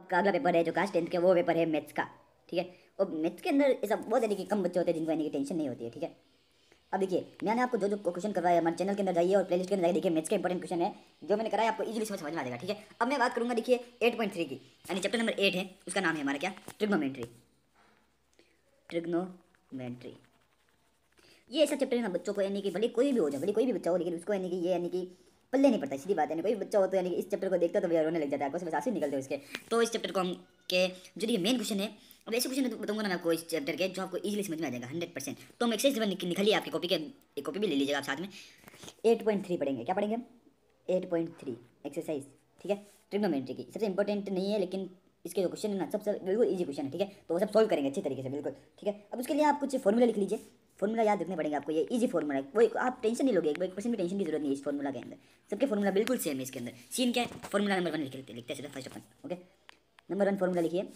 आपका अगला पेपर है जो क्लास 10th का, वो पेपर है मैथ्स का, ठीक है। और मैथ्स के अंदर ऐसा बहुत यानी कि कम बच्चे होते हैं जिनको यानी कि टेंशन नहीं होती है, ठीक है। अब देखिए मैंने आपको जो जो क्वेश्चन करवाया हमारे चैनल के अंदर जाइए और प्लेलिस्ट के अंदर जाइए, देखिए मैथ्स के इंपॉर्टेंट क्वेश्चन है जो मैंने कराया, आपको इजीली समझ में आ जाएगा, ठीक है। अब मैं बात करूंगा देखिए 8.3 की, यानी चैप्टर नंबर 8 है, उसका नाम है हमारा क्या, ट्रिग्नोमेट्री। ट्रिग्नोमेट्री ये ऐसा चैप्टर है ना बच्चों को, यानी कि भले कोई भी हो जाए, भले कोई भी बच्चा हो, लेकिन उसको यानी कि ये यानी कि पल्ले नहीं पड़ता, सीधी बात है। यानी कोई बच्चा हो तो यानी कि इस चैप्टर को देखता तो भैया रोने लग जाता है, बस आंसू निकलते हैं उसके। तो इस चैप्टर को हम के जो ये मेन क्वेश्चन है, अब ऐसे क्वेश्चन बताऊंगा ना मैं आपको इस चैप्टर के जो आपको इजीली समझ में आ जाएगा 100%। तो हम एक्सरसाइज निकालिए आपकी कॉपी के, एक कॉपी भी ले लीजिएगा आप साथ में। 8.3 पढ़ेंगे, क्या पढ़ेंगे हम, 8.3 एक्सरसाइज, ठीक है। ट्रिग्नोमेट्री की सबसे इंपॉर्टेंट नहीं है, लेकिन इसके जो क्वेश्चन है ना सबसे बिल्कुल इजी क्वेश्चन है, ठीक है। तो वो सब सॉल्व करेंगे अच्छी तरीके से, बिल्कुल, ठीक है। अब उसके लिए आप कुछ फॉर्मूला लिख लीजिए, फॉर्मूला याद रखने पड़ेंगे आपको, ये इजी फॉर्मूला है, कोई आप टेंशन नहीं लोगे, 1% भी टेंशन की जरूरत नहीं है इस फॉर्मूला के अंदर, सबके फॉर्मूला बिल्कुल सेम है इसके अंदर। सीन क्या है, फॉर्मूला नंबर 1 लिखते हैं फर्स्ट अपन, ओके। नंबर 1 फॉर्मूला लिखिए,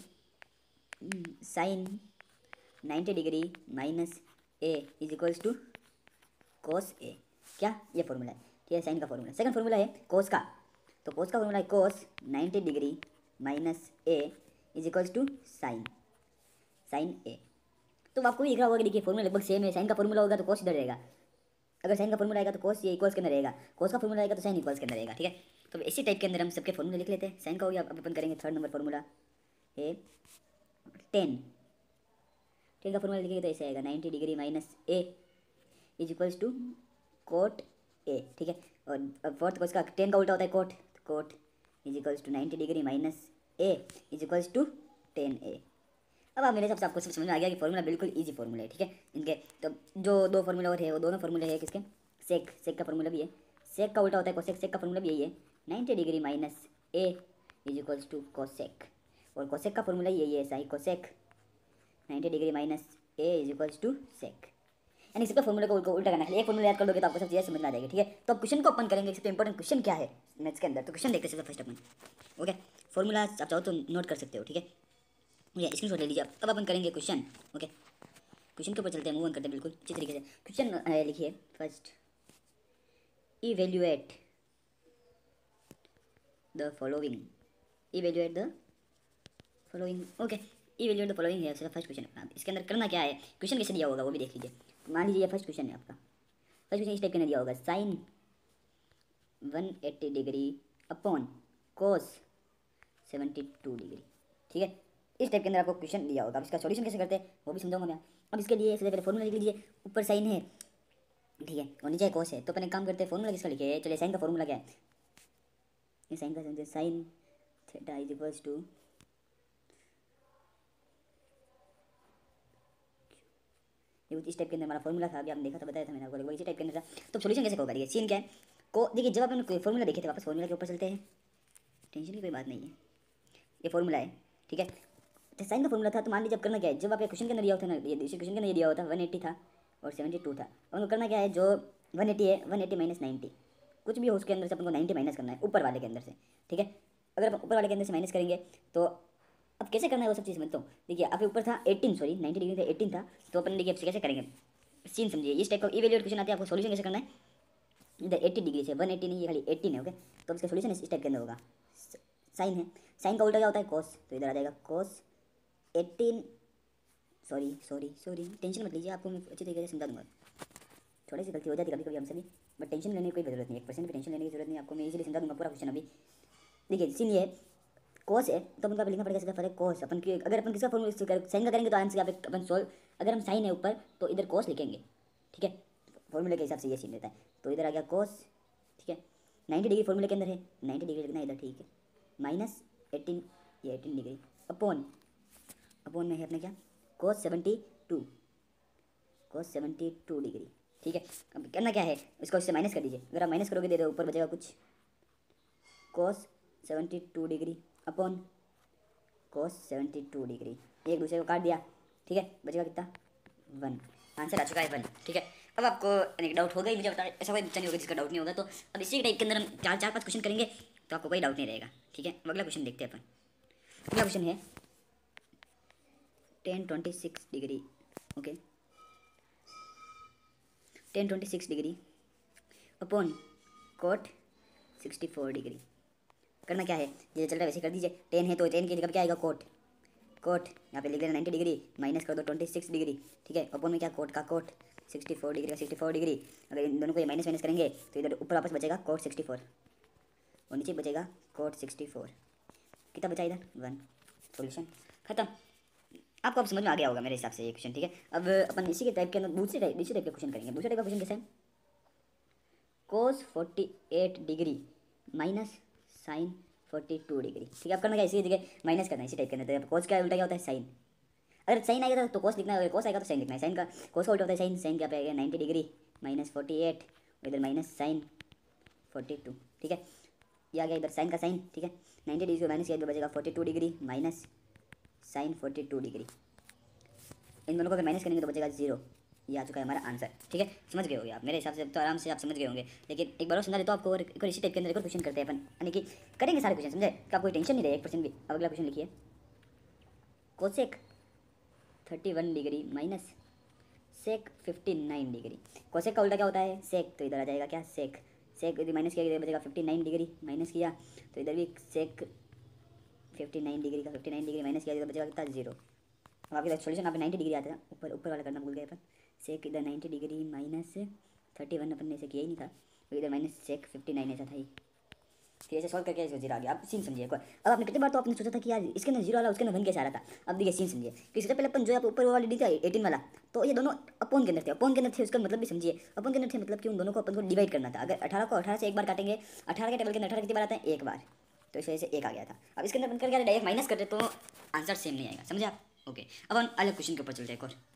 sine 90 degree minus A is equals to cos A, क्या ये फॉर्मूला है, ठीक है, साइन का फॉर्मूला। सेकंड फॉर्मूला है कोस का, तो कोस का फॉर्मूला है cos 90 degree minus A is equals to sine, sine A. तो आपको भी दिख रहा होगा कि देखिए फॉर्मूला लगभग सेम है, साइन का फॉर्मूला होगा तो कोस इधर रहेगा, अगर साइन का फॉर्मूला आएगा तो कोस ये इक्वल्स के अंदर रहेगा, कोस का फॉर्मूला आएगा तो साइन इक्वल्स के अंदर रहेगा, ठीक है। तो इसी टाइप के अंदर हम सबके फॉर्मूले लिख लेते हैं। साइन का हो गया, अब अपन करेंगे थर्ड नंबर फॉर्मूला है 10, 10 का फॉर्मूला लिखेंगे तो ऐसे आएगा 90 degree minus A is equals to cot A, ठीक है। और फोर्थ को इसका 10 का उल्टा होता है cot, cot is equals to 90 degree minus A is equals to 10 A. अब आप मेरे हिसाब से आपको सब समझ में आ गया कि फॉर्मूला बिल्कुल इजी फॉर्मूला है, ठीक है इनके। तो जो दो फॉर्मूला और है वो दोनों फॉर्मूले है किसके, सेक, सेक का फॉर्मूला भी है, सेक का उल्टा होता है कोसेक, सेक का फॉर्मूला भी यही है 90 degree minus A is equals to cosec, और कोसेक का फॉर्मूला यही है साई cosec 90 degree minus A is equals to sec. यानी सबका फॉर्मूला को उल्टा करना है, एक फॉर्मूला याद कर दोगे तो आपको सब चीज़ें समझ में आ जाएगी, ठीक है। तो अब क्वेश्चन को अपन करेंगे, सबसे इंपॉर्टेंट क्वेश्चन क्या है मैथ्स के अंदर, तो क्वेश्चन देखते हैं फर्स्ट अपन, ओके। फॉर्मूला आप चाहो तो नोट कर सकते हो, ठीक है, मुझे स्क्रीनशॉट ले लीजिए। अब अपन करेंगे क्वेश्चन, ओके। क्वेश्चन के ऊपर चलते हैं, मूव ऑन करते हैं बिल्कुल अच्छी तरीके से। क्वेश्चन लिखिए first, evaluate the following, evaluate the following, okay. Evaluate the following है फर्स्ट क्वेश्चन अपना। इसके अंदर करना क्या है, क्वेश्चन कैसे दिया होगा वो भी देख लीजिए। मान लीजिए फर्स्ट क्वेश्चन है आपका, फर्स्ट क्वेश्चन इस टाइप का दिया होगा, sine 180 degree upon cos 72 degree, ठीक है। इस टाइप के अंदर आपको क्वेश्चन दिया होगा। अब इसका सॉल्यूशन कैसे करते हैं वो भी समझाऊंगा मैं। अब इसके लिए सबसे पहले फॉर्मूला लिख लीजिए, ऊपर साइन है, ठीक है, और नीचे कोस है, तो अपन एक काम करते हैं, फॉर्मूला किसका लिखे, चलिए साइन का फॉर्मूला क्या है, ये साइन का समझे, sine theta is equals to इस टाइप के अंदर हमारा फॉर्मूला था, अभी आपने देखा था, बताया था मैंने आपको, इसी टाइप के अंदर था। तो सॉल्यूशन कैसे होगा, सीन क्या है को, देखिए जब आपने फॉर्मूला देखे थे वापस फॉर्मूला के ऊपर चलते हैं, टेंशन की कोई बात नहीं है, ये फॉर्मूला है, ठीक है। तो साइन का फॉर्मूला था, तो मान लीजिए अब करना क्या है, जब आपके क्वेश्चन के अंदर दिया होता है ना, ये इसी क्वेश्चन के अंदर ये दिया होता है 180 था और 72 था, उनको करना क्या है, जो 180 है 180 माइनस 90, कुछ भी हो उसके अंदर से अपन को 90 माइनस करना है ऊपर वाले के अंदर से, ठीक है। अगर अपन ऊपर वाले के अंदर से माइनस करेंगे तो अब कैसे करना है वो सब चीज़ समझता हूँ। देखिए आपके ऊपर था 18, सॉरी 90 डिग्री था 18 था, तो अपन देखिए कैसे करेंगे, सीन समझिए, इस टाइप का इवेल्युएट क्वेश्चन आते हैं, आपको सॉल्यूशन कैसे करना है, इधर 80 डिग्री से 180 नहीं, ये खाली 18 है, ओके। तो इसका सॉल्यूशन इस टाइप के अंदर होगा, साइन है, साइन का उल्टा क्या होता है कोस, तो इधर आ जाएगा cos 18, sorry sorry sorry tension मत लीजिए, आपको मैं अच्छी तरीके से समझा दूंगा, थोड़ी सी गलती हो जाती है कभी कभी हमसे भी, बट टेंशन लेने की कोई जरूरत नहीं है, 1% भी टेंशन लेने की जरूरत नहीं, आपको मैं इजीली समझा दूंगा पूरा क्वेश्चन। अभी देखिए सीन ये कोस है, तो अपन को लिखना पड़ेगा सीधा फर्क कोस, अपन की अगर अपन किसका फॉर्मूला साइन का करेंगे तो आंसर यहाँ पे अपन सोल्व, अगर हम साइन है ऊपर तो इधर कोस लिखेंगे, ठीक है, फॉर्मूले के हिसाब से ये सीन रहता है। तो इधर आ गया कोस, ठीक है, 90 डिग्री फॉर्मूले के अंदर है, 90 डिग्री लिखना है इधर, ठीक है, माइनस 18, ये 18 डिग्री अपॉन, अपॉन में है अपने क्या कोस 72, कोस 72 डिग्री, ठीक है। अब करना क्या है, इसको इससे माइनस कर दीजिए, अगर आप माइनस करोगे दे दो ऊपर बचेगा कुछ cos 72 degree upon cos 72 degree, एक दूसरे को काट दिया, ठीक है, बचेगा कितना 1, आंसर आ चुका है 1, ठीक है। अब आपको एक डाउट होगा ही, मुझे बता, ऐसा कोई बच्चा नहीं होगा जिसका डाउट नहीं होगा। तो अब इसी टाइप के अंदर हम चार पाँच क्वेश्चन करेंगे तो आपको कोई डाउट नहीं रहेगा, ठीक है। अब अगला क्वेश्चन देखते हैं अपन, अगला क्वेश्चन है 1026 degree, okay, 1026 degree upon cot 64 degree, करना क्या है, ये चल रहा है वैसे कर दीजिए। 10 है तो 10 की जगह क्या आएगा, कोट। कोट यहाँ पे लिख देना 90 डिग्री, माइनस कर दो 26 डिग्री, ठीक है। अपन में क्या कोट का कोट 64 डिग्री का 64 डिग्री। अगर इन दोनों को ये माइनस माइनस करेंगे तो इधर ऊपर वापस बचेगा कोट 64 और नीचे बचेगा कोट 64। कितना बचा इधर 1। सॉल्यूशन खत्म। आपको अब समझ में आ गया होगा मेरे हिसाब से ये क्वेश्चन, ठीक है। अब अपन इसी के टाइप के अंदर दूसरे टाइप का क्वेश्चन करेंगे। दूसरे टाइप का क्वेश्चन कैसा है, cos 48 degree minus sine 42 degree, ठीक है। अब करना क्या, इसी जगह माइनस करना है इसी टाइप के अंदर। कोस क्या उल्टा क्या होता है, साइन। अगर साइन आएगा तो कोस लिखना है, अगर कोस आएगा तो साइन लिखना है। साइन का कोस का उल्टा होता है साइन। साइन क्या पे आएगा 90 डिग्री माइनस 48, इधर माइनस साइन 42, ठीक है। ये आ गया इधर साइन का साइन, ठीक है। 90 डिग्री को माइनस किया तो बचेगा 42 डिग्री माइनस साइन 42 डिग्री। इन दोनों को अगर माइनस करेंगे तो बचेगा 0। ये आ चुका है हमारा आंसर, ठीक है। समझ गए होगे आप मेरे हिसाब से, तो आराम से आप समझ गए होंगे। लेकिन एक बार और समझा देता हूँ आपको, और एक इसी टाइप के अंदर एक और क्वेश्चन करते हैं अपन, यानी कि करेंगे सारे क्वेश्चन, समझे, कि आपको टेंशन नहीं रहे 1% भी। अब अगला क्वेश्चन लिखिए, cosec 31 degree minus sec 59 degree. Cosec का उल्टा क्या होता है, सेक, तो इधर आ जाएगा क्या, सेक। सेक यदि माइनस किया इधर बचेगा 59 डिग्री, माइनस किया तो इधर भी सेक 59 डिग्री का 59 डिग्री माइनस किया, इधर बचेगा कितना 0। अब आपके सोल्यूशन आप 90 डिग्री आता था, ऊपर ऊपर वाला करना भूल गए अपन। सेक इधर 90 डिग्री माइनस 31 अपन ने से किया ही नहीं था, तो इधर माइनस सेक 59 ऐसा था ही। फिर ऐसे सॉल्व करके इसको 0 आ गया। आप सीन समझिए। अब आपने कितनी बार तो आपने सोचा था कि यार इसके अंदर 0 वाला उसके अंदर 1 कैसे आ रहा था। अब देखिए सीन समझिए कि इससे पहले अपन जो आप ऊपर वाली डी था 18 वाला, तो ये दोनों अपोन के अंदर थे। अपोन के अंदर थे उसका मतलब भी समझिए, अपोन के अंदर थे मतलब कि उन दोनों को अपन को डिवाइड करना था। अगर 18 को 18 से एक बार काटेंगे, 18 के टेबल के अंदर 18 कितनी बार आते हैं, एक बार, तो इस वजह से 1 आ गया था। अब इसके अंदर अपन करके डायरेक्ट माइनस करते तो आंसर सेम नहीं आएगा, समझे आप। ओके, अब हम अलग क्वेश्चन के ऊपर चलते हैं एक और।